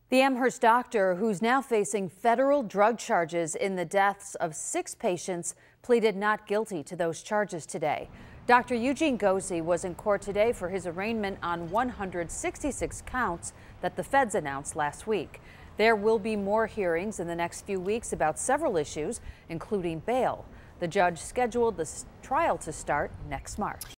The Amherst doctor, who's now facing federal drug charges in the deaths of 6 patients, pleaded not guilty to those charges today. Dr. Eugene Gosy was in court today for his arraignment on 166 counts that the feds announced last week. There will be more hearings in the next few weeks about several issues, including bail. The judge scheduled the trial to start next March.